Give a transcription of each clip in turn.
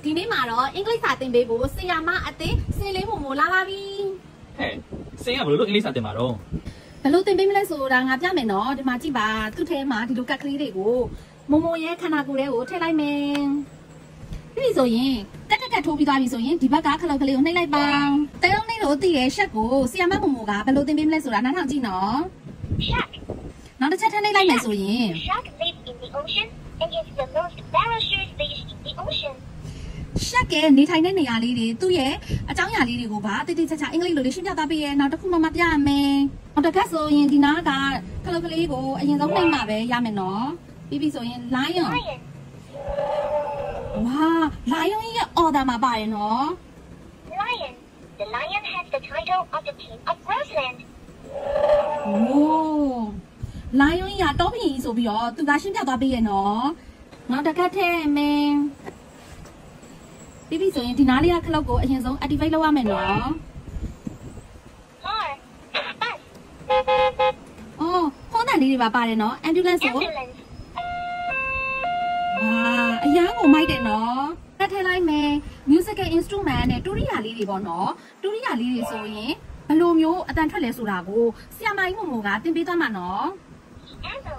ဒီနေ့မှာတော့အင်္ဂလိပ်စာသင်ပေးဖို့ဆရာမအသစ်စင်လေးမိုမိုလာပါပြီဟဲ့စင်ကဘယ်လိုလုပ်အင်္ဂလိပ်စာသင်မှာတော့ဘယ်လိုသင်ပေးမလဲဆိုတာငါပြမယ်နော်ဒီမှာကြည့်ပါသူ့ထဲမှာဒီလိုကတ်ကလေးတွေကိုမိုမိုရဲ့ခန္ဓာကိုယ်ထဲကိုထည့်လိုက်မယ်ပြီးဆိုရင်တက်ထိုးပြီးသွားပြီဆိုရင်ဒီဘက်ကခလုတ်ကလေးကိုနှိပ်လိုက်ပါတဲလုံးလေးတို့တည်တဲ့ရှက်ကိုဆရာမမိုမိုကဘယ်လိုသင်ပေးမလဲဆိုတာနားထောင်ကြည့်နော်နောက်တစ်ချက်ထပ်နှိပ်လိုက်မယ်ဆိုရင် Shark lives in the ocean and is the most ferocious fish in the ocean. ရှက်ကနေထိုင်တဲ့နေရာလေးတွေသူ့ရဲ့အကြောင်းအရာလေးတွေကိုပါတိတိကျကျအင်္ဂလိပ်လိုလေးရှင်းပြသွားပေးရဲ့နောက်တစ်ခုမှမပြရမယ်နောက်တစ်ခါဆိုရင်ဒီနားကခလုတ်ကလေးကိုအရင်ဆုံးနှိပ်မှပဲရမယ်နော်ပြီးဆိုရင် lion ဝါ lion ရဲ့ order မှာပါတယ်နော် Lion. The lion has the title of the king of Grassland. โอ้ lion ရတော့ပြီဆိုပြီးတော့သူကရှင်းပြသွားပေးရဲ့နော်နောက်တစ်ခါထည့်မယ်ပြီးဆိုရင်ဒီနားလေးကခလုတ်ကိုအရင်ဆုံး activate လုပ်ရမယ်နော် Car. Bus. အော်ဖုန်းတန်လေးတွေပါပါတယ်နော် ambulance ကို Ambulance. ဝါအရာကိုမိုက်တယ်နော်ထပ်ထည့်လိုက်မယ် musical instrument နဲ့တူရိယာလေးတွေပေါ့နော်တူရိယာလေးတွေဆိုရင်ဘယ်လိုမျိုးအတန်ထွက်လဲဆိုတာကိုဆရာမကြီးမိုမိုကသင်ပေးသွားမှာနော် Piano.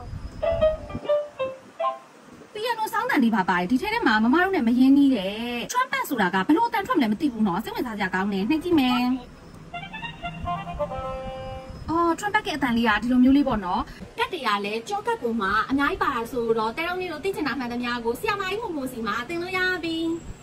ပီယိုနိုဆောင်းတန်လေးပါပါတယ်ဒီထဲထဲမှာမမတို့နဲ့မရင်းနှီးတယ် trumpet ဆိုတာကဘယ်လိုအတန်ထွက်မလဲမသိဘူးနော်စိတ်ဝင်စားစရာကောင်းတယ်နှိပ်ကြည့်မယ်အော် trumpet ရဲ့အတန်လေးကဒီလိုမျိုးလေးပေါ့နော်ကတ်တရားလဲကြောကတ်ကိုမှအများကြီးပါတာဆိုတော့တဲတုံးလေးတို့သိချင်တာမှန်သမျှကိုဆရာမကြီးမိုမိုစီမှာသင်လို့ရပြီ